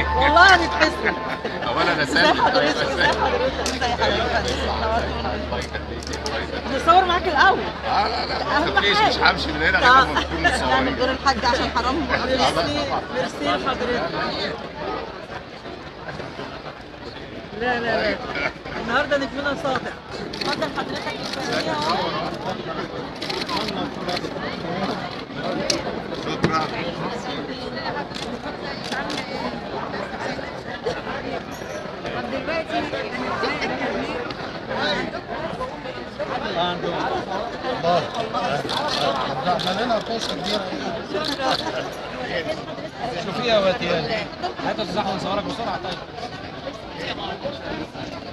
والله هنتحسن. اولا انا ازي سامع. حضرتك؟ ازي حضرتك؟ ازي حضرتك؟ نورتونا. الله يخليك. هنصور معاك الاول. لا ما اهم تخافيش، مش حاجه. همشي من هنا غير لما تكون نعمل مصورين. دور الحاج عشان حرام. ميرسي طبعا. ميرسي لحضرتك. لا لا لا، النهارده نجمنا ساطع. اتفضل حضرتك الفنيه اهو. شكرا. طب دلوقتي عمل لنا قصه كبيره. شوفيها يا واتيان، هاتوا تزحوا نصورك بسرعه طيب.